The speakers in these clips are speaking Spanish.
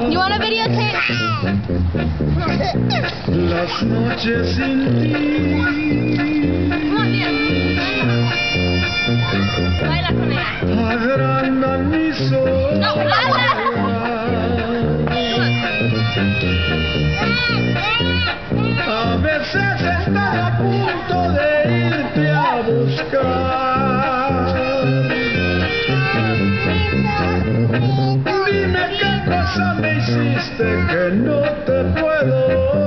You want a videotape? Las noches sin ti. Come on, dear. Baila con ella. Agrandan mi soledad. No, baila. A veces estoy a punto de irte a buscar. Dime qué cosa me hiciste que no te puedo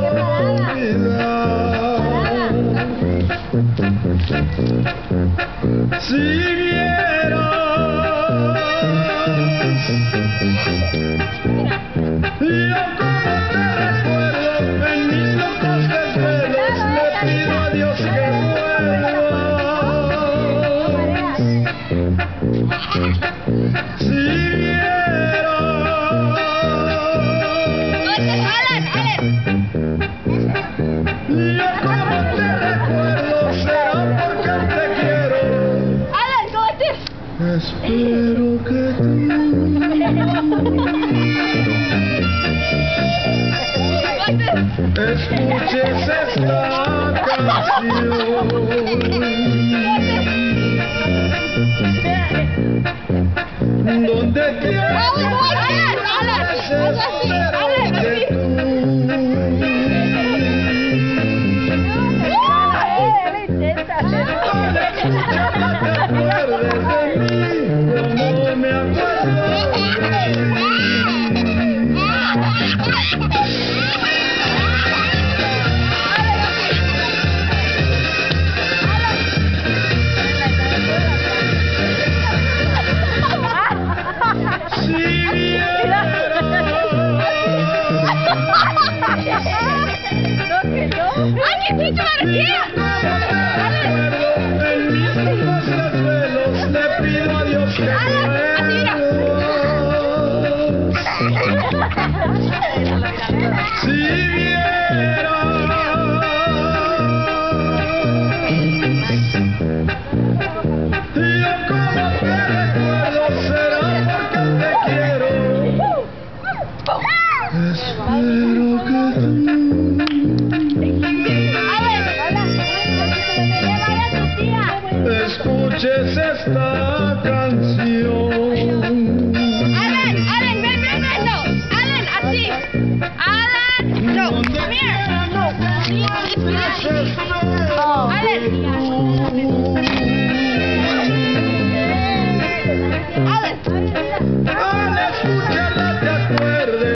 olvidar. Si vieras yo como te recuerdo en mis locos desvelos, le pido a Dios que vuelvas. Si yo como te recuerdo, será porque te quiero. Espero que tú escuches esta canción, donde quiero I can teach him how to dance! Si viera yo como te recuerdo, será porque te quiero. Espero que tú escuches esta canción. Alan, ven, no. Alan, así. Alan, no, come here. No.